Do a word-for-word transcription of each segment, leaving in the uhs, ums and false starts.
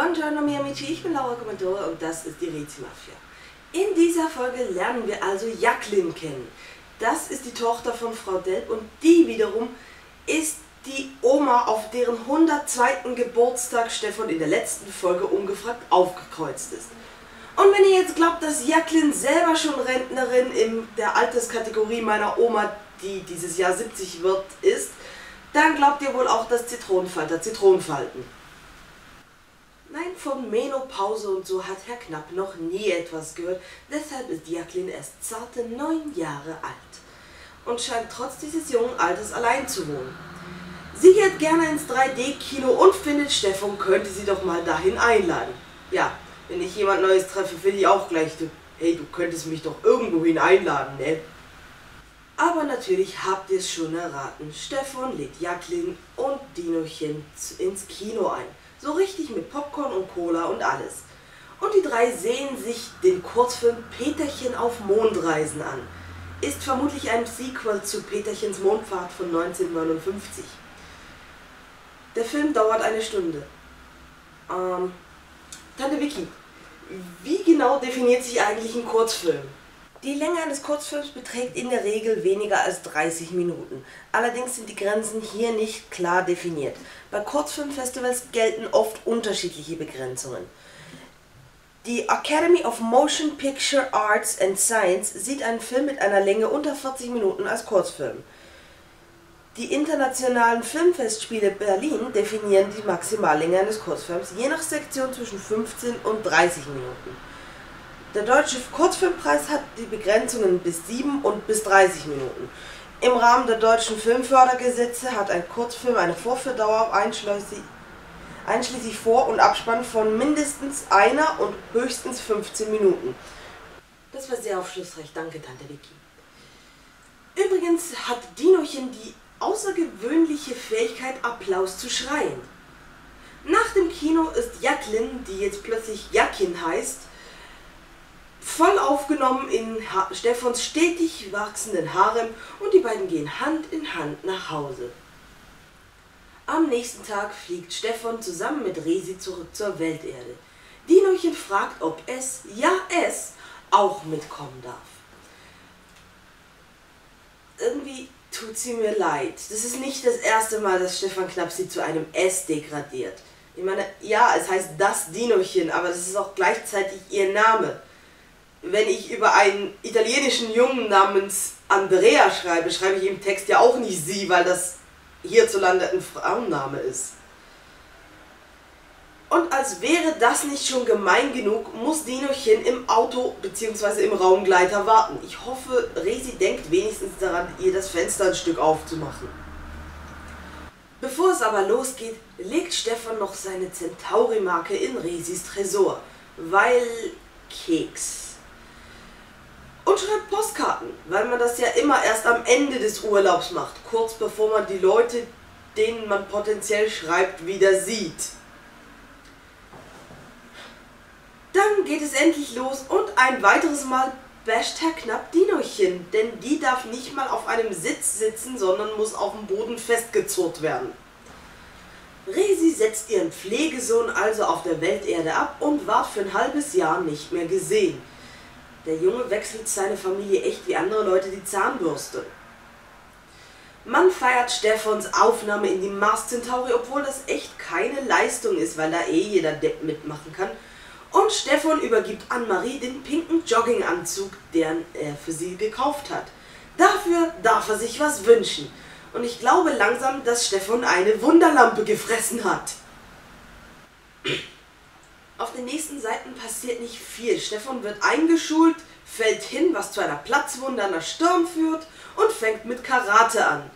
Buongiorno miei amici, ich bin Laura Commentore und das ist die Rezi Mafia. In dieser Folge lernen wir also Jacqueline kennen. Das ist die Tochter von Frau Delp und die wiederum ist die Oma, auf deren hundertzweiten Geburtstag Stefan in der letzten Folge ungefragt aufgekreuzt ist. Und wenn ihr jetzt glaubt, dass Jacqueline selber schon Rentnerin in der Alterskategorie meiner Oma, die dieses Jahr siebzig wird, ist, dann glaubt ihr wohl auch, dass Zitronenfalter Zitronen falten. Nein, von Menopause und so hat Herr Knapp noch nie etwas gehört, deshalb ist Jacqueline erst zarte neun Jahre alt und scheint trotz dieses jungen Alters allein zu wohnen. Sie geht gerne ins drei D Kino und findet, Stefan könnte sie doch mal dahin einladen. Ja, wenn ich jemand Neues treffe, finde ich auch gleich, du, hey, du könntest mich doch irgendwohin einladen, ne? Aber natürlich habt ihr es schon erraten, Stefan lädt Jacqueline und Dinochen ins Kino ein. So richtig mit Popcorn und Cola und alles. Und die drei sehen sich den Kurzfilm Peterchen auf Mondreisen an. Ist vermutlich ein Sequel zu Peterchens Mondfahrt von neunzehnhundertneunundfünfzig. Der Film dauert eine Stunde. Ähm, Tante Vicky, wie genau definiert sich eigentlich ein Kurzfilm? Die Länge eines Kurzfilms beträgt in der Regel weniger als dreißig Minuten. Allerdings sind die Grenzen hier nicht klar definiert. Bei Kurzfilmfestivals gelten oft unterschiedliche Begrenzungen. Die Academy of Motion Picture Arts and Science sieht einen Film mit einer Länge unter vierzig Minuten als Kurzfilm. Die internationalen Filmfestspiele Berlin definieren die Maximallänge eines Kurzfilms je nach Sektion zwischen fünfzehn und dreißig Minuten. Der Deutsche Kurzfilmpreis hat die Begrenzungen bis sieben und bis dreißig Minuten. Im Rahmen der deutschen Filmfördergesetze hat ein Kurzfilm eine Vorführdauer einschließlich, einschließlich Vor- und Abspann von mindestens einer und höchstens fünfzehn Minuten. Das war sehr aufschlussreich, danke Tante Vicky. Übrigens hat Dinochen die außergewöhnliche Fähigkeit, Applaus zu schreien. Nach dem Kino ist Jacqueline, die jetzt plötzlich Jacqueline heißt, voll aufgenommen in ha Stefans stetig wachsenden Harem und die beiden gehen Hand in Hand nach Hause. Am nächsten Tag fliegt Stefan zusammen mit Resi zurück zur Welterde. Dinochen fragt, ob es, ja es, auch mitkommen darf. Irgendwie tut sie mir leid. Das ist nicht das erste Mal, dass Stefan Knapp sie zu einem S degradiert. Ich meine, ja, es heißt das Dinochen, aber das ist auch gleichzeitig ihr Name. Wenn ich über einen italienischen Jungen namens Andrea schreibe, schreibe ich im Text ja auch nicht sie, weil das hierzulande ein Frauenname ist. Und als wäre das nicht schon gemein genug, muss Dinochen im Auto bzw. im Raumgleiter warten. Ich hoffe, Resi denkt wenigstens daran, ihr das Fenster ein Stück aufzumachen. Bevor es aber losgeht, legt Stefan noch seine Centauri-Marke in Resis Tresor, weil Keks. Und schreibt Postkarten, weil man das ja immer erst am Ende des Urlaubs macht, kurz bevor man die Leute, denen man potenziell schreibt, wieder sieht. Dann geht es endlich los und ein weiteres Mal basht Herr Knapp Dinochen, denn die darf nicht mal auf einem Sitz sitzen, sondern muss auf dem Boden festgezurrt werden. Resi setzt ihren Pflegesohn also auf der Welterde ab und ward für ein halbes Jahr nicht mehr gesehen. Der Junge wechselt seine Familie echt wie andere Leute die Zahnbürste. Man feiert Stefans Aufnahme in die Mars Centauri, obwohl das echt keine Leistung ist, weil da eh jeder Depp mitmachen kann. Und Stefan übergibt Anne-Marie den pinken Jogginganzug, den er für sie gekauft hat. Dafür darf er sich was wünschen. Und ich glaube langsam, dass Stefan eine Wunderlampe gefressen hat. Auf den nächsten Seiten passiert nicht viel. Stefan wird eingeschult, fällt hin, was zu einer Platzwunde an der Stirn führt und fängt mit Karate an.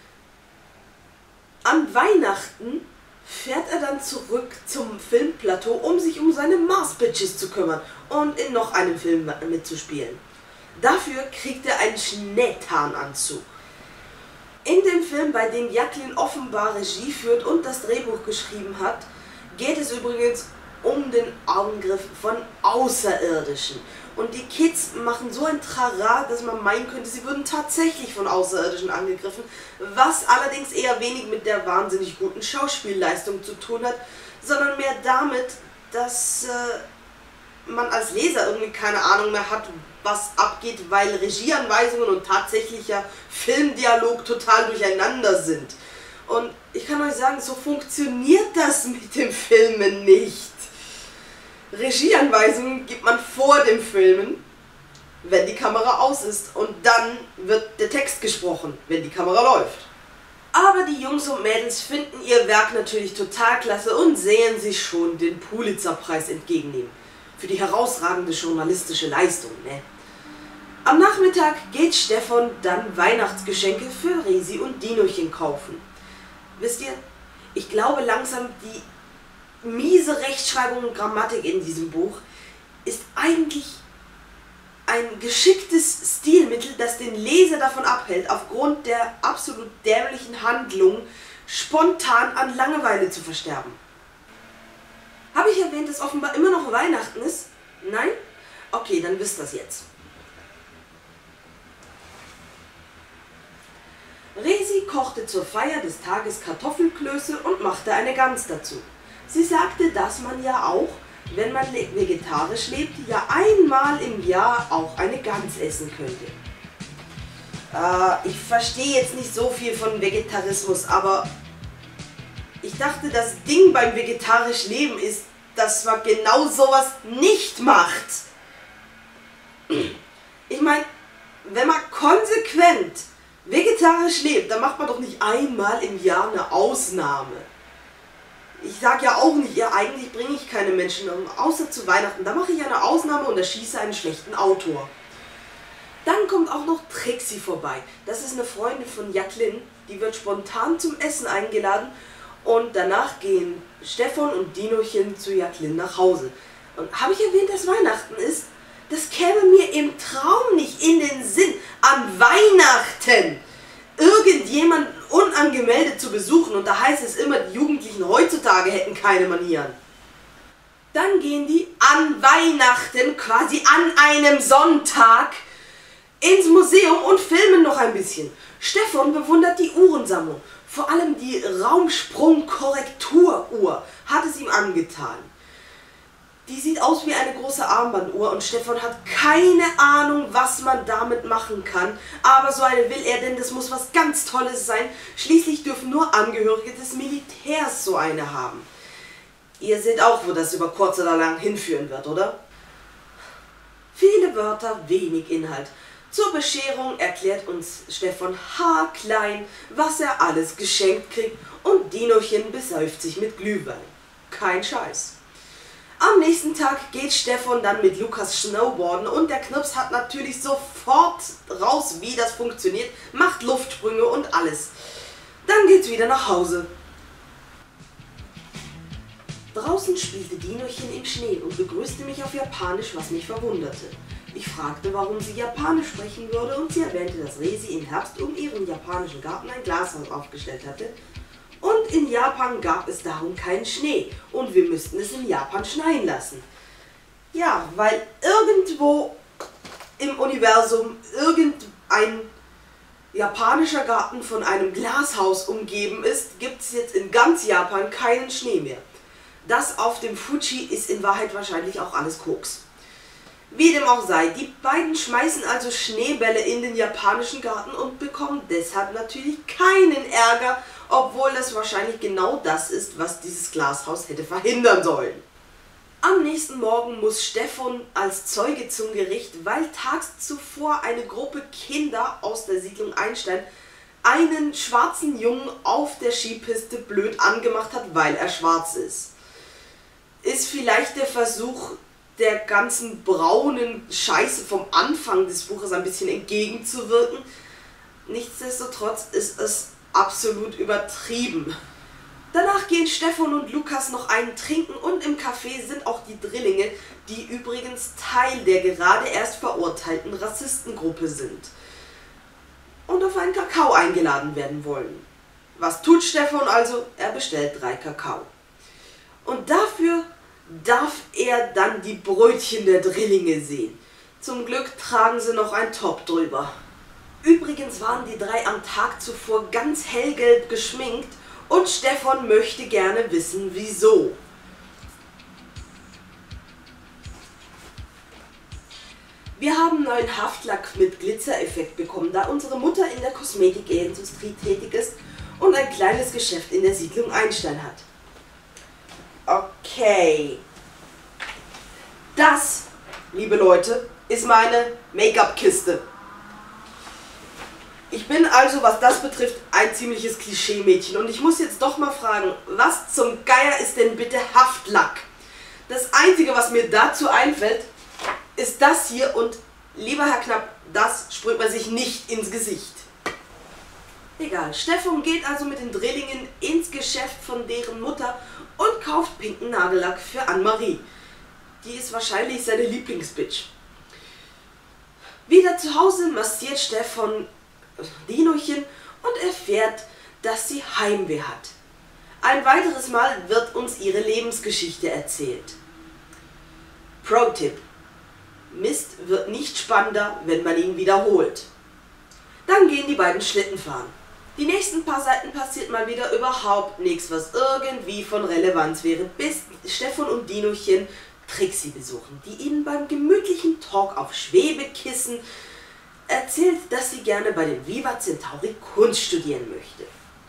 An Weihnachten fährt er dann zurück zum Filmplateau, um sich um seine Mars-Bitches zu kümmern und in noch einem Film mitzuspielen. Dafür kriegt er einen Schneetarnanzug. In dem Film, bei dem Jacqueline offenbar Regie führt und das Drehbuch geschrieben hat, geht es übrigens um den Angriff von Außerirdischen. Und die Kids machen so ein Trara, dass man meinen könnte, sie würden tatsächlich von Außerirdischen angegriffen, was allerdings eher wenig mit der wahnsinnig guten Schauspielleistung zu tun hat, sondern mehr damit, dass äh, man als Leser irgendwie keine Ahnung mehr hat, was abgeht, weil Regieanweisungen und tatsächlicher Filmdialog total durcheinander sind. Und ich kann euch sagen, so funktioniert das mit dem Filmen nicht. Regieanweisungen gibt man vor dem Filmen, wenn die Kamera aus ist, und dann wird der Text gesprochen, wenn die Kamera läuft. Aber die Jungs und Mädels finden ihr Werk natürlich total klasse und sehen sich schon den Pulitzerpreis entgegennehmen. Für die herausragende journalistische Leistung, ne? Am Nachmittag geht Stefan dann Weihnachtsgeschenke für Resi und Dinochen kaufen. Wisst ihr, ich glaube langsam, die miese Rechtschreibung und Grammatik in diesem Buch ist eigentlich ein geschicktes Stilmittel, das den Leser davon abhält, aufgrund der absolut dämlichen Handlung spontan an Langeweile zu versterben. Habe ich erwähnt, dass offenbar immer noch Weihnachten ist? Nein? Okay, dann wisst ihr das jetzt. Resi kochte zur Feier des Tages Kartoffelklöße und machte eine Gans dazu. Sie sagte, dass man ja auch, wenn man vegetarisch lebt, ja einmal im Jahr auch eine Gans essen könnte. Äh, ich verstehe jetzt nicht so viel von Vegetarismus, aber ich dachte, das Ding beim vegetarisch Leben ist, dass man genau sowas nicht macht. Ich meine, wenn man konsequent vegetarisch lebt, dann macht man doch nicht einmal im Jahr eine Ausnahme. Ich sage ja auch nicht, ja, eigentlich bringe ich keine Menschen um, außer zu Weihnachten. Da mache ich eine Ausnahme und erschieße einen schlechten Autor. Dann kommt auch noch Trixie vorbei. Das ist eine Freundin von Jacqueline, die wird spontan zum Essen eingeladen und danach gehen Stefan und Dinochen zu Jacqueline nach Hause. Und habe ich erwähnt, dass Weihnachten ist? Das käme mir im Traum nicht in den Sinn, an Weihnachten irgendjemanden unangemeldet zu besuchen, und da heißt es immer, die Jugendlichen heutzutage hätten keine Manieren. Dann gehen die an Weihnachten, quasi an einem Sonntag, ins Museum und filmen noch ein bisschen. Stefan bewundert die Uhrensammlung, vor allem die Raumsprung-Korrekturuhr hat es ihm angetan. Die sieht aus wie eine große Armbanduhr und Stefan hat keine Ahnung, was man damit machen kann. Aber so eine will er, denn das muss was ganz Tolles sein. Schließlich dürfen nur Angehörige des Militärs so eine haben. Ihr seht auch, wo das über kurz oder lang hinführen wird, oder? Viele Wörter, wenig Inhalt. Zur Bescherung erklärt uns Stefan haarklein, was er alles geschenkt kriegt, und Dinochen besäuft sich mit Glühwein. Kein Scheiß. Am nächsten Tag geht Stefan dann mit Lukas Snowboarden und der Knirps hat natürlich sofort raus, wie das funktioniert, macht Luftsprünge und alles. Dann geht's wieder nach Hause. Draußen spielte Dinochen im Schnee und begrüßte mich auf Japanisch, was mich verwunderte. Ich fragte, warum sie Japanisch sprechen würde, und sie erwähnte, dass Resi im Herbst um ihren japanischen Garten ein Glashaus aufgestellt hatte. Und in Japan gab es darum keinen Schnee und wir müssten es in Japan schneien lassen. Ja, weil irgendwo im Universum irgendein japanischer Garten von einem Glashaus umgeben ist, gibt es jetzt in ganz Japan keinen Schnee mehr. Das auf dem Fuji ist in Wahrheit wahrscheinlich auch alles Koks. Wie dem auch sei, die beiden schmeißen also Schneebälle in den japanischen Garten und bekommen deshalb natürlich keinen Ärger, obwohl das wahrscheinlich genau das ist, was dieses Glashaus hätte verhindern sollen. Am nächsten Morgen muss Stefan als Zeuge zum Gericht, weil tags zuvor eine Gruppe Kinder aus der Siedlung Einstein einen schwarzen Jungen auf der Skipiste blöd angemacht hat, weil er schwarz ist. Ist vielleicht der Versuch, der ganzen braunen Scheiße vom Anfang des Buches ein bisschen entgegenzuwirken. Nichtsdestotrotz ist es absolut übertrieben. Danach gehen Stefan und Lukas noch einen trinken und im Café sind auch die Drillinge, die übrigens Teil der gerade erst verurteilten Rassistengruppe sind und auf einen Kakao eingeladen werden wollen. Was tut Stefan also? Er bestellt drei Kakao. Und dafür darf er dann die Brötchen der Drillinge sehen. Zum Glück tragen sie noch ein Top drüber. Übrigens waren die drei am Tag zuvor ganz hellgelb geschminkt und Stefan möchte gerne wissen, wieso. Wir haben neuen Haftlack mit Glitzereffekt bekommen, da unsere Mutter in der Kosmetikindustrie tätig ist und ein kleines Geschäft in der Siedlung Einstein hat. Okay. Das, liebe Leute, ist meine Make-up-Kiste. Ich bin also, was das betrifft, ein ziemliches Klischee-Mädchen und ich muss jetzt doch mal fragen, was zum Geier ist denn bitte Haftlack? Das Einzige, was mir dazu einfällt, ist das hier und, lieber Herr Knapp, das sprüht man sich nicht ins Gesicht. Egal, Steffon geht also mit den Drillingen ins Geschäft von deren Mutter und kauft pinken Nagellack für Anne-Marie. Die ist wahrscheinlich seine Lieblingsbitch. Wieder zu Hause massiert Steffon Dinochen und erfährt, dass sie Heimweh hat. Ein weiteres Mal wird uns ihre Lebensgeschichte erzählt. Pro-Tipp: Mist wird nicht spannender, wenn man ihn wiederholt. Dann gehen die beiden Schlitten fahren. Die nächsten paar Seiten passiert mal wieder überhaupt nichts, was irgendwie von Relevanz wäre, bis Steffon und Dinochen Trixie besuchen, die ihnen beim gemütlichen Talk auf Schwebekissen erzählt, dass sie gerne bei den Viva Centauri Kunst studieren möchte.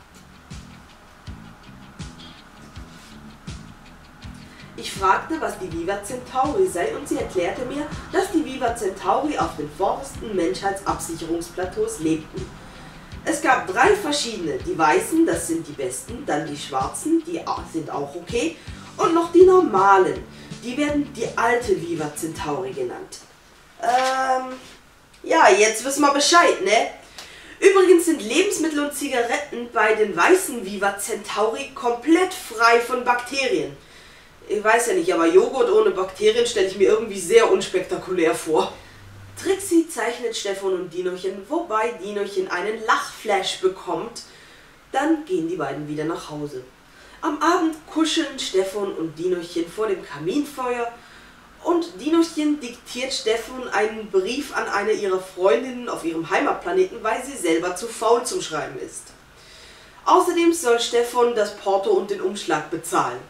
Ich fragte, was die Viva Centauri sei und sie erklärte mir, dass die Viva Centauri auf den vordersten Menschheitsabsicherungsplateaus lebten. Es gab drei verschiedene, die weißen, das sind die besten, dann die schwarzen, die sind auch okay, und noch die normalen, die werden die alte Viva Centauri genannt. Ähm, ja, jetzt wissen wir Bescheid, ne? Übrigens sind Lebensmittel und Zigaretten bei den weißen Viva Centauri komplett frei von Bakterien. Ich weiß ja nicht, aber Joghurt ohne Bakterien stelle ich mir irgendwie sehr unspektakulär vor. Trixie zeichnet Steffon und Dinochen, wobei Dinochen einen Lachflash bekommt. Dann gehen die beiden wieder nach Hause. Am Abend kuscheln Steffon und Dinochen vor dem Kaminfeuer und Dinochen diktiert Steffon einen Brief an eine ihrer Freundinnen auf ihrem Heimatplaneten, weil sie selber zu faul zum Schreiben ist. Außerdem soll Steffon das Porto und den Umschlag bezahlen.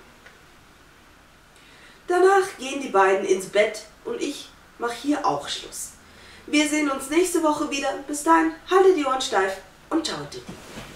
Danach gehen die beiden ins Bett und ich mache hier auch Schluss. Wir sehen uns nächste Woche wieder. Bis dahin, haltet die Ohren steif und ciao.